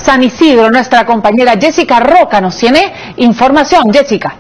San Isidro, nuestra compañera Jessica Roca nos tiene información. Jessica.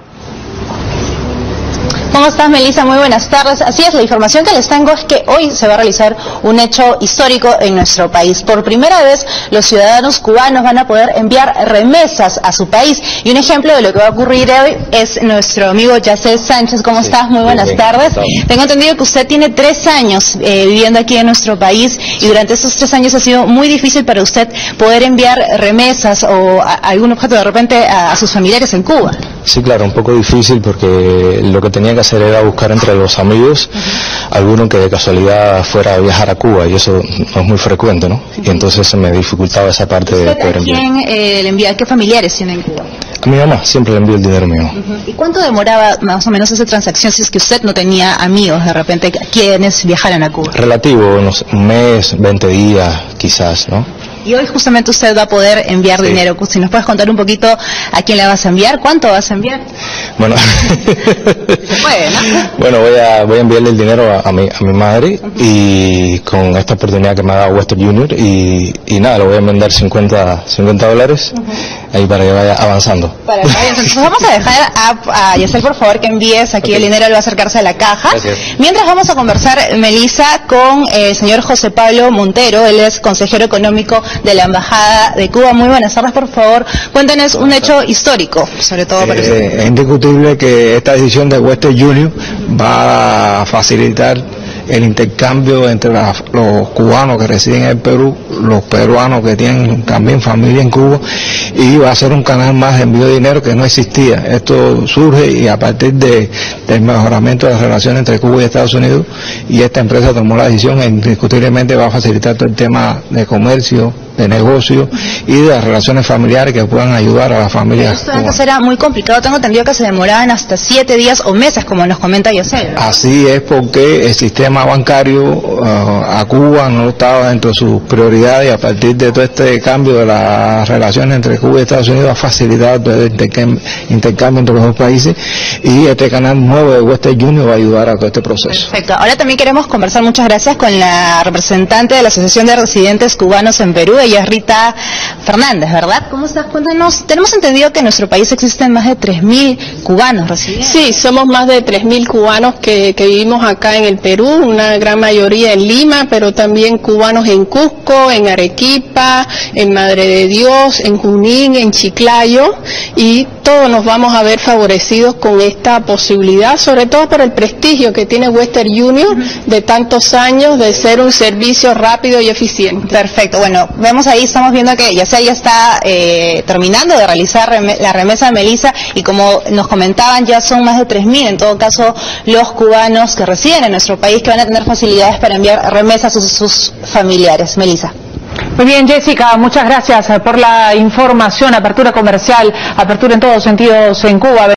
¿Cómo estás, Melissa? Muy buenas tardes. Así es, la información que les tengo es que hoy se va a realizar un hecho histórico en nuestro país. Por primera vez, los ciudadanos cubanos van a poder enviar remesas a su país. Y un ejemplo de lo que va a ocurrir hoy es nuestro amigo Yacel Sánchez. ¿Cómo estás? Muy buenas tardes. Tengo entendido que usted tiene 3 años viviendo aquí en nuestro país y durante estos 3 años ha sido muy difícil para usted poder enviar remesas o algún objeto de repente a sus familiares en Cuba. Sí, claro, un poco difícil porque lo que tenía que hacer era buscar entre los amigos alguno que de casualidad fuera a viajar a Cuba y eso no es muy frecuente, ¿no? Y entonces se me dificultaba esa parte de poder enviar. ¿A quién le envía? ¿Qué familiares tiene en Cuba? A mi mamá, siempre le envío el dinero mío. ¿Y cuánto demoraba más o menos esa transacción si es que usted no tenía amigos de repente quienes viajaran a Cuba? Relativo, un mes, 20 días quizás, ¿no? Y hoy justamente usted va a poder enviar dinero. Si nos puedes contar un poquito a quién le vas a enviar, ¿cuánto vas a enviar? Bueno, se puede, ¿no? Bueno, voy a enviarle el dinero a mi madre y con esta oportunidad que me ha dado Western Junior y nada, le voy a mandar $50 ahí para que vaya avanzando. Entonces vamos a dejar a Yacel, por favor, que envíes aquí el dinero, él va a acercarse a la caja. Gracias. Mientras vamos a conversar, Melissa, con el señor José Pablo Montero, él es consejero económico de la Embajada de Cuba. Muy buenas tardes, por favor. Cuéntenos un hecho histórico, sobre todo para usted. Es indiscutible que esta decisión de Western Junior va a facilitar el intercambio entre los cubanos que residen en el Perú, los peruanos que tienen también familia en Cuba, y va a ser un canal más de envío de dinero que no existía. Esto surge y a partir del mejoramiento de las relaciones entre Cuba y Estados Unidos, y esta empresa tomó la decisión e indiscutiblemente va a facilitar todo el tema de comercio, de negocio y de las relaciones familiares que puedan ayudar a las familias. Esto antes era muy complicado, tengo entendido que se demoraban hasta 7 días o meses, como nos comenta Yacel. Así es, porque el sistema bancario a Cuba no estaba dentro de sus prioridades, y a partir de todo este cambio de las relaciones entre Cuba y Estados Unidos ha facilitado todo el intercambio entre los dos países, y este canal nuevo de Western Junior va a ayudar a todo este proceso. Perfecto. Ahora también queremos conversar, muchas gracias, con la representante de la Asociación de Residentes Cubanos en Perú. Ella es Rita Fernández, ¿verdad? ¿Cómo estás? Cuéntanos. Tenemos entendido que en nuestro país existen más de 3.000 cubanos residentes. Sí, somos más de 3.000 cubanos que vivimos acá en el Perú, una gran mayoría en Lima, pero también cubanos en Cusco, en Arequipa, en Madre de Dios, en Junín, en Chiclayo, y todos nos vamos a ver favorecidos con esta posibilidad, sobre todo por el prestigio que tiene Western Junior de tantos años de ser un servicio rápido y eficiente. Perfecto. Bueno, vemos ahí, estamos viendo que Yacel ya está terminando de realizar la remesa de Melissa, y como nos comentaban, ya son más de 3.000 en todo caso los cubanos que residen en nuestro país que van a tener facilidades para enviar remesas a sus familiares. Melissa. Muy bien, Jessica, muchas gracias por la información. Apertura comercial, apertura en todos sentidos en Cuba.